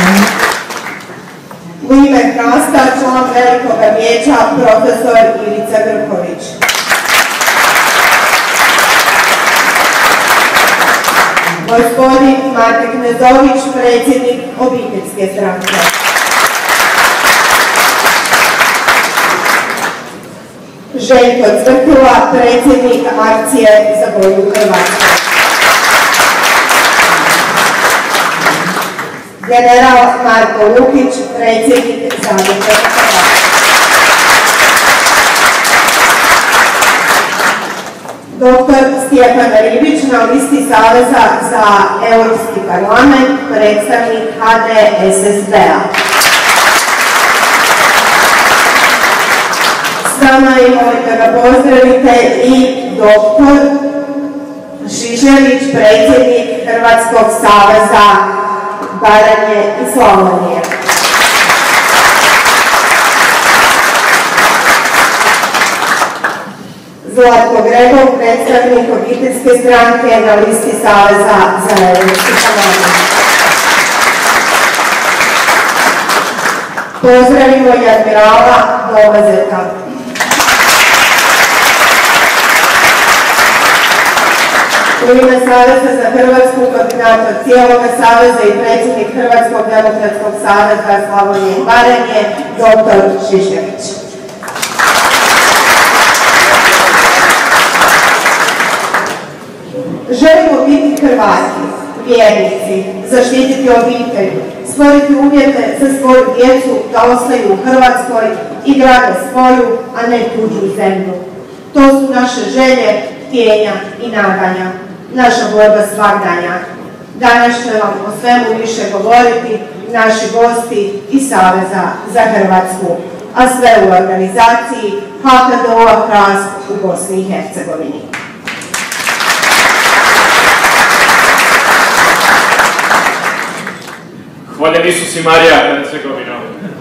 U ime Hrasta, član Velikog vijeća, profesor Ivica Grković. Gospodin Mate Knezović, predsjednik Obiteljske stranke. Željko Cvrtila, predsjednik Akcije za bolju Hrvatsku. General Marko Lukić, predsjednik Zadruge Hrvatske. Dr. Stjepan Ribić na listi Saveza za Europski parlament, predstavnik HDSSB-a. S nama je, molite ga pozdravite, i dr. Šišljević, predsjednik Hrvatskog saveza Baranje i Slavonije. Zlatko Gregov, predstavnik Obiteljske stranke na listi Saveza za Europski parlament. Pozdravimo i admirala Dolazeta. U ime Saveza za Hrvatsku, koordinator cijeloga Saveza i predsjednik Hrvatskog demokratskog saveza Slavonije i Baranje, dr. Šišljević. Želimo biti Hrvati, vjernici, zaštititi obitelj, stvoriti uvjete za svoju djecu da ostaju u Hrvatskoj i grade svoju, a ne tuđu zemlju. To su naše želje, htjenja i nadanja, naša borba svagdanja. Danas će vam o svemu više govoriti naši gosti iz Saveza za Hrvatsku, a sve u organizaciji HKDO-a Hrast u Bosni i Hercegovini. Hvaljen Isus i Marija, Hercegovina.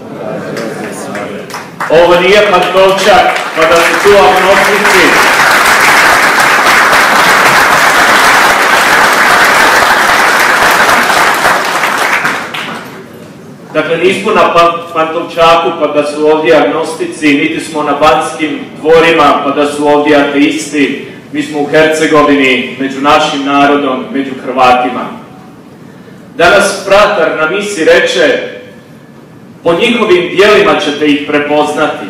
Ovo nije Pantovčak, pa da se tu agnostici. Dakle, nismo na Pantovčaku pa da su ovdje agnostici, niti smo na Banskim dvorima pa da su ovdje ateisti. Mi smo u Hercegovini, među našim narodom, među Hrvatima. Danas fratar na misi reče, po njihovim dijelima ćete ih prepoznati.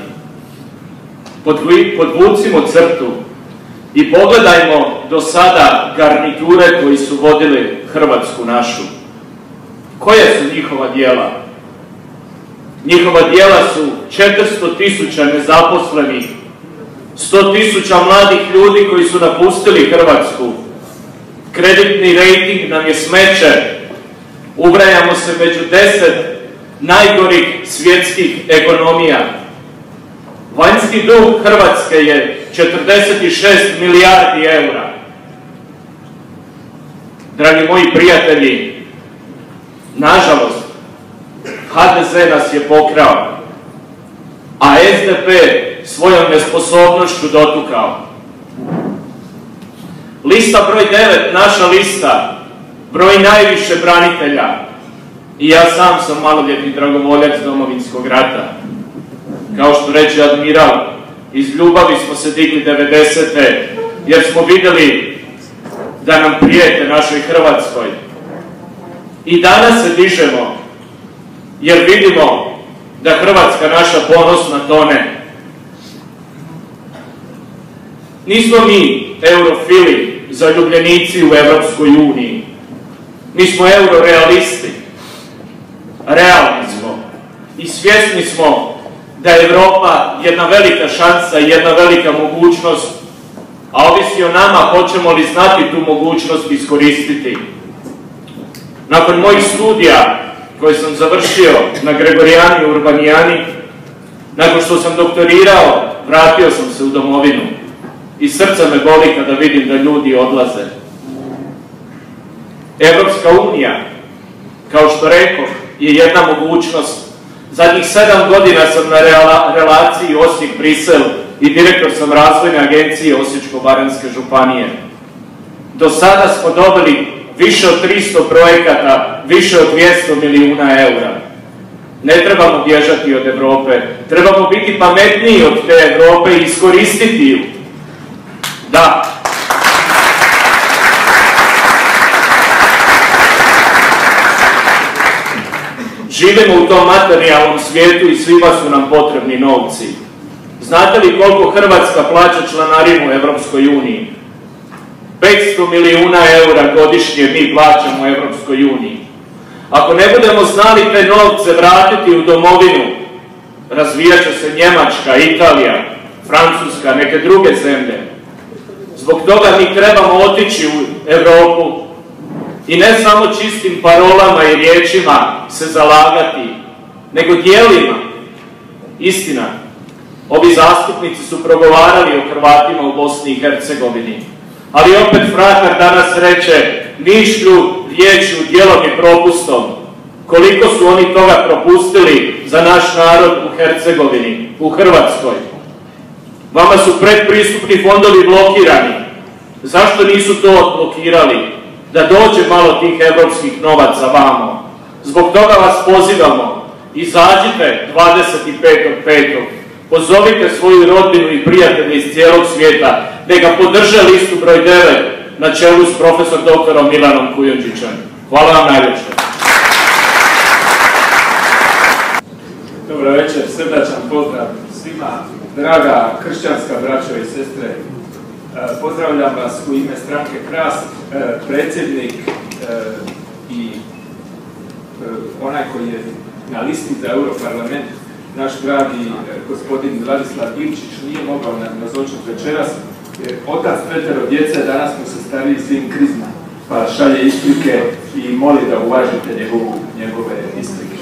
Podvucimo crtu i pogledajmo do sada garniture koji su vodili Hrvatsku našu. Koje su njihova dijela? Njihova dijela su 400.000 nezaposlenih, 100.000 mladih ljudi koji su napustili Hrvatsku. Kreditni rejting nam je smeće. Ubrajamo se među 10 najgorih svjetskih ekonomija. Vanjski dug Hrvatske je 46 milijardi eura. Dragi moji prijatelji, nažalost, HDZ nas je pokrao, a SDP svojom nesposobnošću dotukao. Lista broj 9, naša lista, broj najviše branitelja. I ja sam maloljetni dragovoljac Domovinskog rata. Kao što reče admiral, iz ljubavi smo se digli 90. jer smo vidjeli da nam prijete našoj Hrvatskoj. I danas se dižemo jer vidimo da Hrvatska naša ponosna tone. Nismo mi eurofili, zaljubljenici u Evropskoj uniji. Mi smo eurorealisti. Realni smo i svjesni smo da je Evropa jedna velika šansa i jedna velika mogućnost, a ovisi o nama hoćemo li znati tu mogućnost iskoristiti. Nakon mojih studija koje sam završio na Gregorijani Urbanijani, nakon što sam doktorirao, vratio sam se u domovinu i srce me boli kada vidim da ljudi odlaze. Evropska unija, kao što rekoh, je jedna mogućnost. Zadnjih 7 godina sam na relaciji Osijek-Brisel i direktor sam razvojne agencije Osječko-baranjske županije. Do sada smo dobili više od 300 projekata, više od 200 milijuna eura. Ne trebamo bježati od Europe, trebamo biti pametniji od te Europe i iskoristiti ju. Da. Živimo u tom materijalnom svijetu i svima su nam potrebni novci. Znate li koliko Hrvatska plaća članarinu u Europskoj uniji? 500 milijuna eura godišnje mi plaćamo u Europskoj uniji. Ako ne budemo znali te novce vratiti u domovinu, razvijat će se Njemačka, Italija, Francuska, neke druge zemlje. Zbog toga mi trebamo otići u Europu i ne samo čistim parolama i riječima se zalagati, nego djelima. Istina, ovi zastupnici su progovarali o Hrvatima u Bosni i Hercegovini, ali opet fratar danas reče mišlju, riječju, djelom i propustom. Koliko su oni toga propustili za naš narod u Hercegovini, u Hrvatskoj? Vama su predpristupni fondovi blokirani. Zašto nisu to odblokirali? Da dođe malo tih evropskih novaca vamo. Zbog toga vas pozivamo. Izađite 25.5. Pozovite svoju rodbinu i prijatelje iz cijelog svijeta da ga podrže listu broj 9 na čelu s profesor doktorom Milanom Kujundžićem. Hvala vam najljepše. Dobro večer, srdačan pozdrav svima, draga kršćanska braćo i sestre. Pozdravljam vas u ime stranke Hrast, predsjednik i onaj koji je na listi za Europarlament, naš dragi gospodin Vladislav Ilčić nije mogao nazočiti večeras, jer otac 5 djece, danas mu se stariji sin krizma, pa šalje isprike i moli da uvažite njegove isprike.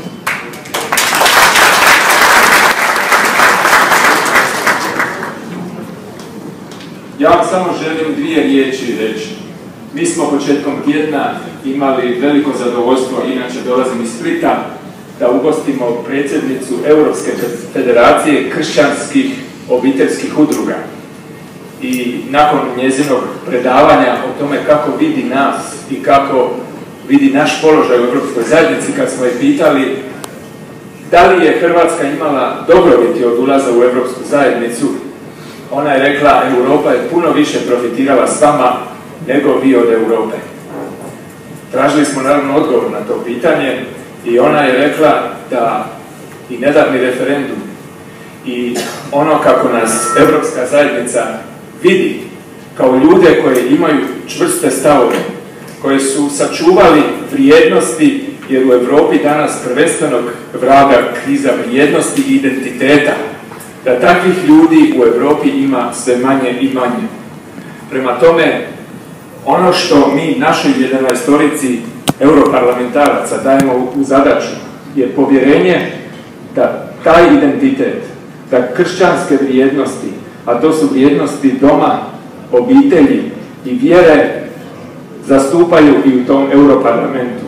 Ja vam samo želim 2 riječi reći. Mi smo početkom tjedna imali veliko zadovoljstvo, inače dolazim iz Splita, da ugostimo predsjednicu Europske federacije kršćanskih obiteljskih udruga. I nakon njezinog predavanja o tome kako vidi nas i kako vidi naš položaj u Europskoj zajednici, kad smo je pitali da li je Hrvatska imala dobrobiti od ulaza u Europsku zajednicu, ona je rekla, Europa je puno više profitirala s vama nego vi od Europe. Tražili smo naravno odgovor na to pitanje i ona je rekla da i nedavni referendum i ono kako nas Europska zajednica vidi kao ljude koji imaju čvrste stavove, koji su sačuvali vrijednosti, jer u Europi danas prvenstveno vlada kriza vrijednosti i identiteta, da takvih ljudi u Europi ima sve manje i manje. Prema tome, ono što mi našoj 11-orici europarlamentaraca dajemo u zadaću je povjerenje da taj identitet, da kršćanske vrijednosti, a to su vrijednosti doma, obitelji i vjere, zastupaju i u tom europarlamentu.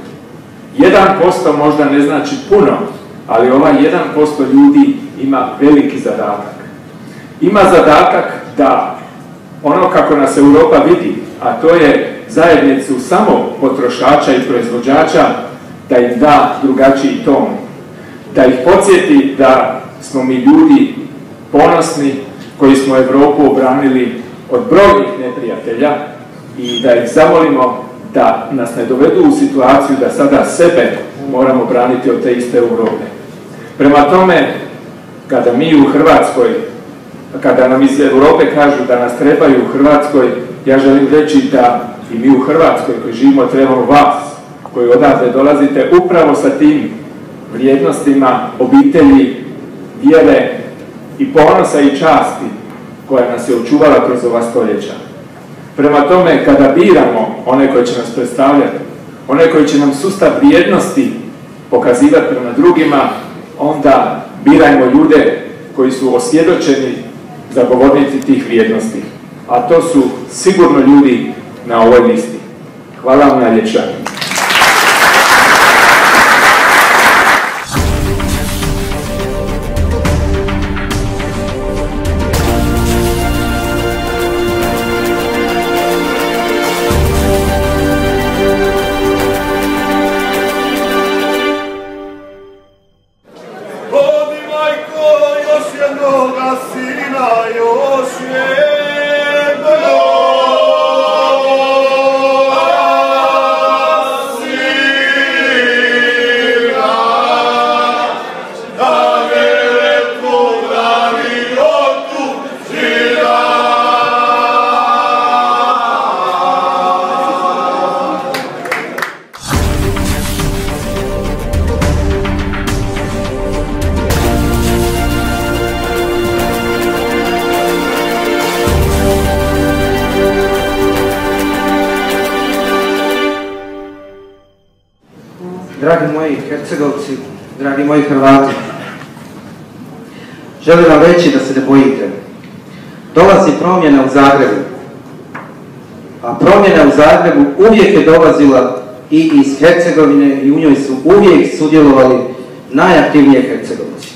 1% možda ne znači puno, ali ovaj 1% ljudi ima veliki zadatak. Ima zadatak da ono kako nas Europa vidi, a to je zajednicu samo potrošača i proizvođača, da im da drugačiji ton. Da ih podsjeti da smo mi ljudi ponosni koji smo Europu obranili od brojnih neprijatelja i da ih zamolimo da nas ne dovedu u situaciju da sada sebe moramo braniti od te iste Europe. Prema tome, kada mi u Hrvatskoj, kada nam iz Europe kažu da nas trebaju u Hrvatskoj, ja želim reći da i mi u Hrvatskoj koji živimo trebamo vas, koji odavde dolazite upravo sa tim vrijednostima obitelji, vjere i ponosa i časti koja nas je očuvala kroz ova stoljeća. Prema tome, kada biramo one koji će nas predstavljati, one koji će nam sustav vrijednosti pokazivati prema drugima, onda birajmo ljude koji su osvjedočeni zagovornici tih vrijednosti. A to su sigurno ljudi na ovoj listi. Hvala vam najljepša. dragi moji Hercegovci, dragi moji Hrvati, želim vam reći da se ne bojite. Dolazi promjena u Zagrebu, a promjena u Zagrebu uvijek je dolazila i iz Hercegovine i u njoj su uvijek sudjelovali najaktivnije Hercegovci.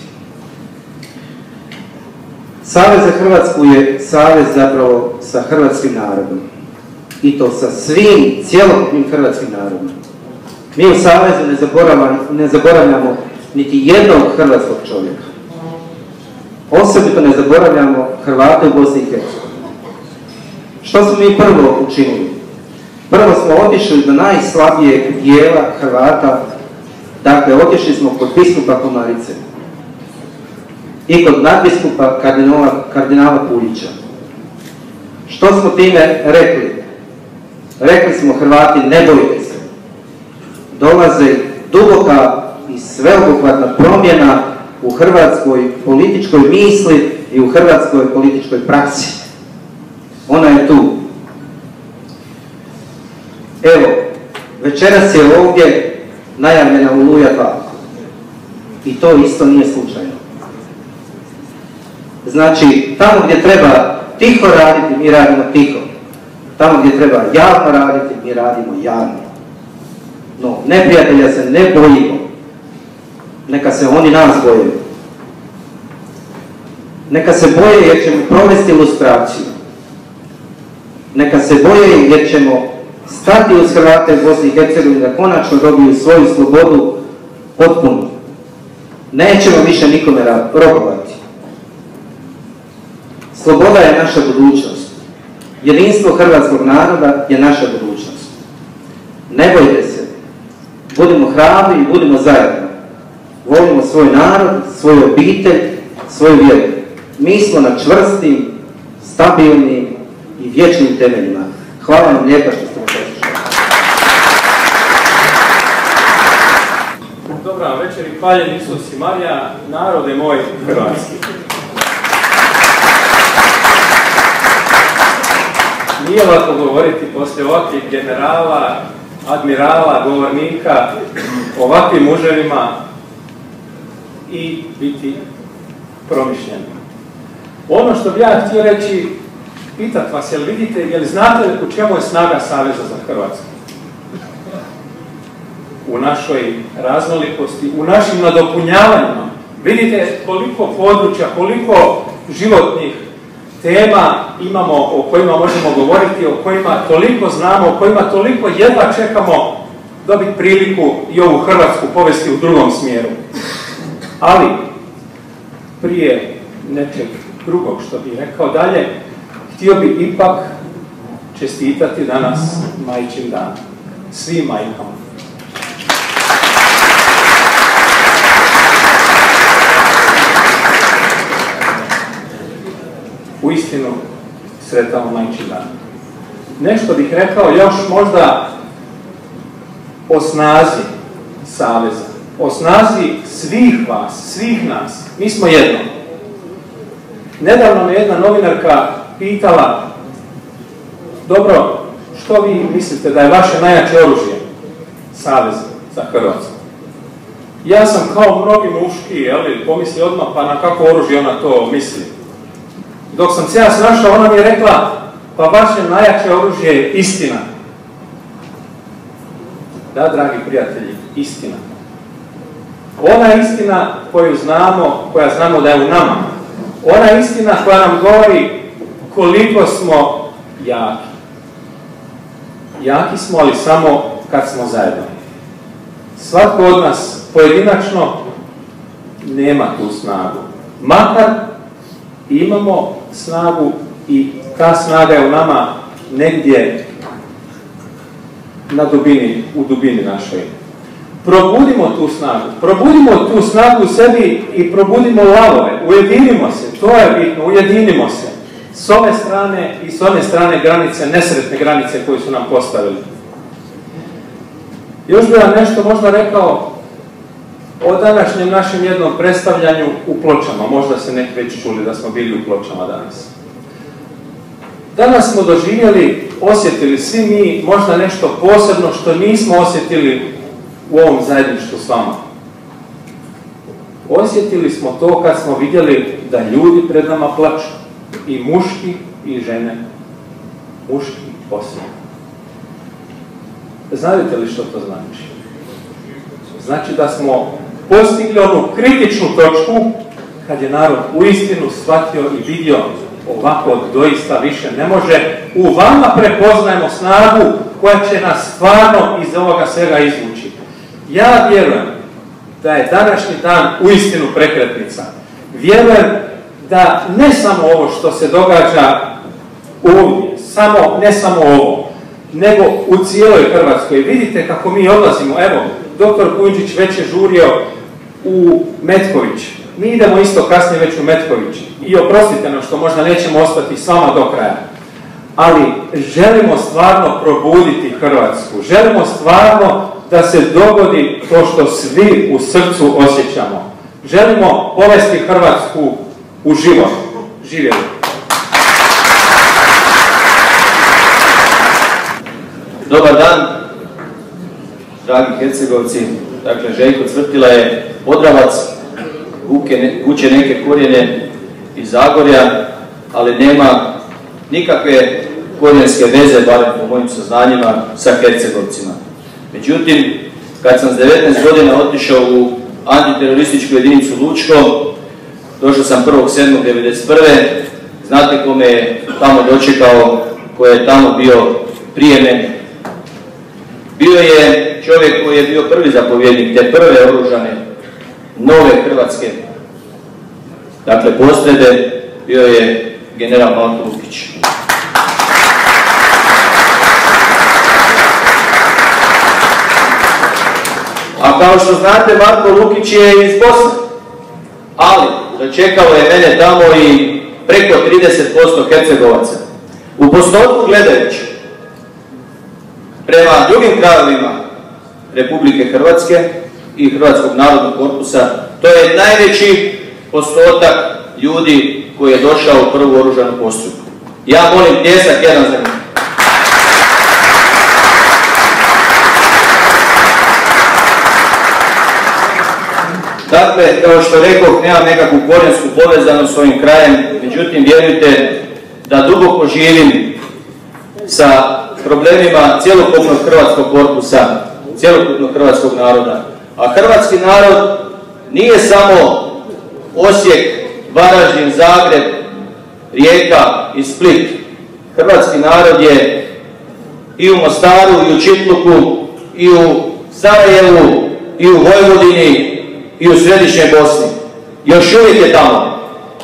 Savez za Hrvatsku je savez zapravo sa hrvatskim narodom. I to sa svim, cjelokupnim hrvatskim narodom. Mi u Savezu ne zaboravljamo niti jednog hrvatskog čovjeka. Osobito ne zaboravljamo Hrvate u Bosni i Hercegovini. Što smo mi prvo učinili? Prvo smo otišli do najslabijeg dijela Hrvata, dakle otišli smo kod biskupa Komarice i kod nadbiskupa kardinala Puljića. Što smo time rekli? Rekli smo Hrvati, ne bojite se. Dolaze duboka i sveobuhvatna promjena u hrvatskoj političkoj misli i u hrvatskoj političkoj praksi. Ona je tu. Evo, večeras je ovdje najavljena Oluja 2. I to isto nije slučajno. Znači, tamo gdje treba tiho raditi, mi radimo tiho. Tamo gdje treba javno raditi, mi radimo javno. No, neprijatelja se ne bojimo. Neka se oni nas boje. Neka se boje jer ćemo provesti ilustraciju. Neka se boje jer ćemo stati uz Hrvate u Bosni i Hercegovini da konačno dobiju svoju slobodu potpuno. Nećemo više nikome robovati. Sloboda je naša budućnost. Jedinstvo hrvatskog naroda je naša budućnost. Ne bojte se. Budimo hrabri i budimo zajedno. Volimo svoj narod, svoju obitelj, svoju vjeru. Mi smo na čvrstim, stabilnim i vječnim temeljima. Hvala vam lijepa što ste me poslušali. Dobra večer i hvaljen Isus i Marija, narode moj hrvatski. Nije lako govoriti poslije ovakvih generala, admirala, govornika, ovakvim muževima i biti promišljen. Ono što bi ja htio reći, pitat vas, jel vidite, jel znate u čemu je snaga Saveza za Hrvatsku? U našoj raznolikosti, u našim nadopunjavanjima. Vidite koliko područja, koliko životnih tema imamo o kojima možemo govoriti, o kojima toliko znamo, o kojima toliko jedva čekamo dobiti priliku i ovu Hrvatsku povesti u drugom smjeru. Ali, prije nečeg drugog što bih rekao dalje, htio bih ipak čestitati danas Majčin dan. Svim majkama. Uistinu sretan Majčin dan. Nešto bih rekao još možda o snazi Saveza, o snazi svih vas, svih nas. Mi smo jedno. Nedavno me jedna novinarka pitala, dobro, što vi mislite da je vaše najjače oružje Savez za Hrvatsku? Ja sam kao mnogi muški, pomisli odmah pa na kako oružje ona to misli. Dok sam se ja snašao, ona mi je rekla, pa vaše najjače oružje je istina. Da, dragi prijatelji, istina. Ona istina koju znamo, koja znamo da je u nama. Ona istina koja nam govori koliko smo jaki. Jaki smo, ali samo kad smo zajedno. Svatko od nas pojedinačno nema tu snagu. Makar imamo snagu i ta snaga je u nama negdje na dubini, u dubini našoj. Probudimo tu snagu u sebi i probudimo lavove, ujedinimo se, to je bitno, ujedinimo se. S ove strane i s one strane granice, nesretne granice koje su nam postavili. Još bih vam nešto možda rekao o današnjem našem jednom predstavljanju u Pločama. Možda se neki već čuli da smo bili u Pločama danas. Danas smo doživjeli, osjetili svi mi možda nešto posebno što nismo osjetili u ovom zajedništvu s vama. Osjetili smo to kad smo vidjeli da ljudi pred nama plaču. I muški i žene. Muški posebno. Znate li što to znači? Znači da smo postigli onu kritičnu točku kad je narod uistinu shvatio i vidio ovako doista više ne može. U vama prepoznajemo snagu koja će nas stvarno iz ovoga svega izvući. Ja vjerujem da je današnji dan uistinu prekretnica. Vjerujem da ne samo ovo što se događa ovdje, ne samo ovo, nego u cijeloj Hrvatskoj. Vidite kako mi odlazimo. Evo, doktor Kujundžić već je žurio u Metković. Mi idemo isto kasnije već u Metković. I oprostite nam što možda nećemo ostati s vama do kraja. Ali želimo stvarno probuditi Hrvatsku. Želimo stvarno da se dogodi to što svi u srcu osjećamo. Želimo povesti Hrvatsku u život. Živjeli. Dobar dan, dragi Hercegovci. Dakle, Željko Cvrtila je Podravac, vuče neke korijene iz Zagorja, ali nema nikakve korijenske veze, barem po mojim saznanjima, sa Hercegovcima. Međutim, kad sam s 19 godina otišao u antiterorističku jedinicu Lučko, došao sam 1.7.1991. Znate ko me je tamo dočekao, ko je tamo bio prije mene? Bio je čovjek koji je bio prvi zapovjednik te prve oružane nove hrvatske, dakle, postrojbe, bio je general Marko Lukić. A kao što znate, Marko Lukić je iz Bosne, ali dočekalo je mene tamo i preko 30% Hercegovaca. U postotku gledajući, prema drugim krajevima Republike Hrvatske i Hrvatskog narodnog korpusa, to je najveći postotak ljudi koji je došao u prvu oružanu postrojbu. Ja molim pljesak jedan za njih. Dakle, kao što rekao, nemam nekakvu korijensku povezanost s ovim krajem, međutim, vjerujte da duboko živim sa problemima cjelokupnog hrvatskog korpusa, cjelokupnog hrvatskog naroda. A hrvatski narod nije samo Osijek, Varaždin, Zagreb, Rijeka i Split. Hrvatski narod je i u Mostaru, i u Čitluku, i u Sarajevu, i u Vojvodini, i u središnjoj Bosni. Još uvijek je tamo.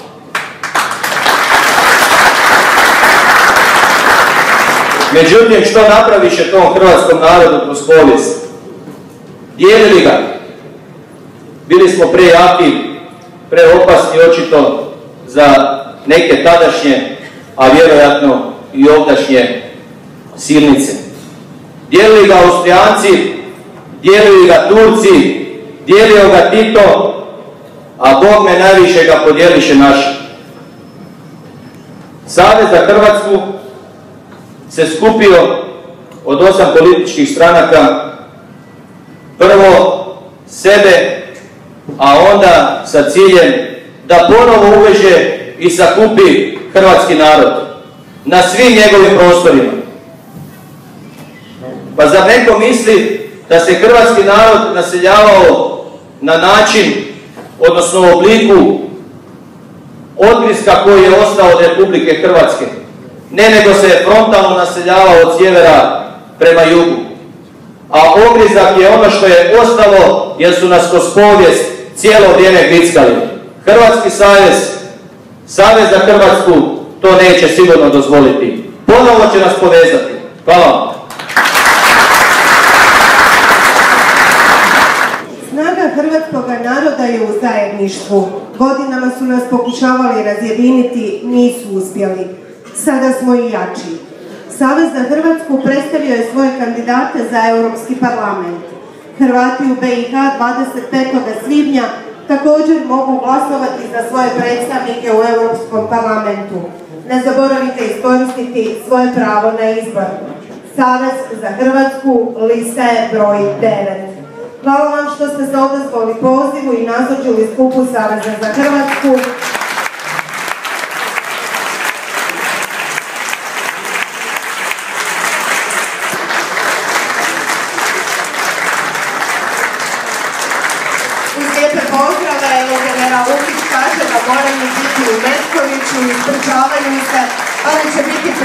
Međutim, što napraviše tom hrvatskom narodu kroz povijest? Dijelili ga. Bili smo prejaki, preopasni očito za neke tadašnje, a vjerojatno i ovdašnje silnice. Dijelili ga Austrijanci, dijelili ga Turci, dijelio ga Tito, a Bog me najviše ga podijeliše naši. Savez za Hrvatsku se skupio od 8 političkih stranaka, prvo sebe, a onda sa ciljem da ponovo uveže i sakupi hrvatski narod na svim njegovim prostorima. Pa zar neko misli da se hrvatski narod naseljavao na način, odnosno u obliku odgriska koji je ostao od Republike Hrvatske? Ne, nego se je frontalno naseljavao od sjevera prema jugu. A ogrizak je ono što je ostalo, jer su nas kroz povijest cijelo vrijeme grickali. Hrvatski savez, Savez za Hrvatsku, to neće sigurno dozvoliti. Ponovo će nas povezati. Hvala vam. Snaga hrvatskog naroda je u zajedništvu. Godinama su nas pokušavali razjediniti, nisu uspjeli. Sada smo i jači. Savez za Hrvatsku predstavio je svoje kandidate za Europski parlament. Hrvati u BiH 25. svibnja također mogu glasovati za svoje predstavnike u Europskom parlamentu. Ne zaboravite iskoristiti svoje pravo na izbor. Savez za Hrvatsku, lista je broj 9. Hvala vam što ste se odazvali pozivu i nazočili skupu Saveza za Hrvatsku. Uz lijepe pozdrave, evo general Lukić kaže da moraju biti u Metkoviću, ispričavaju se, ali će biti